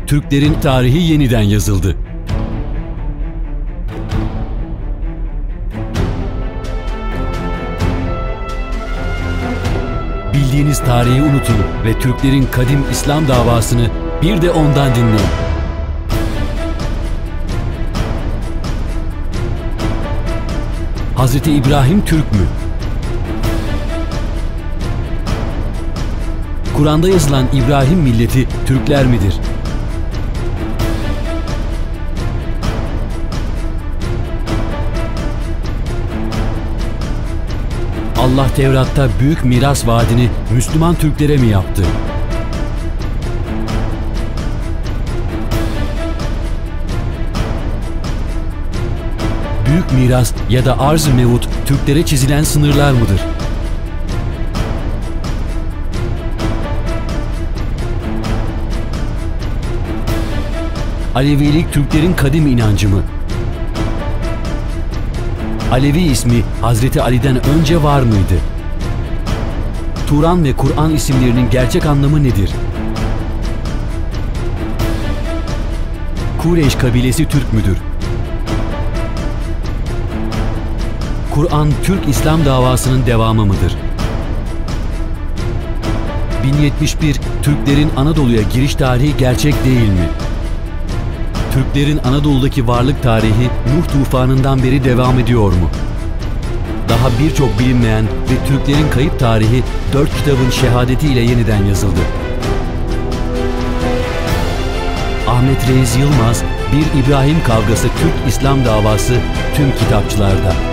Türklerin tarihi yeniden yazıldı. Bildiğiniz tarihi unutun ve Türklerin kadim İslam davasını bir de ondan dinleyin. Hazreti İbrahim Türk mü? Kur'an'da yazılan İbrahim milleti Türkler midir? Allah Tevrat'ta büyük miras vaadini Müslüman Türklere mi yaptı? Büyük miras ya da arz-ı mevut Türklere çizilen sınırlar mıdır? Alevilik Türklerin kadim inancı mı? Alevi ismi Hazreti Ali'den önce var mıydı? Turan ve Kur'an isimlerinin gerçek anlamı nedir? Kureyş kabilesi Türk müdür? Kur'an Türk İslam davasının devamı mıdır? 1071 Türklerin Anadolu'ya giriş tarihi gerçek değil mi? Türklerin Anadolu'daki varlık tarihi Nuh tufanından beri devam ediyor mu? Daha birçok bilinmeyen ve Türklerin kayıp tarihi 4 kitabın şehadetiyle yeniden yazıldı. Ahmet Reis Yılmaz, Bir İbrahim Kavgası Türk İslam Davası tüm kitapçılarda.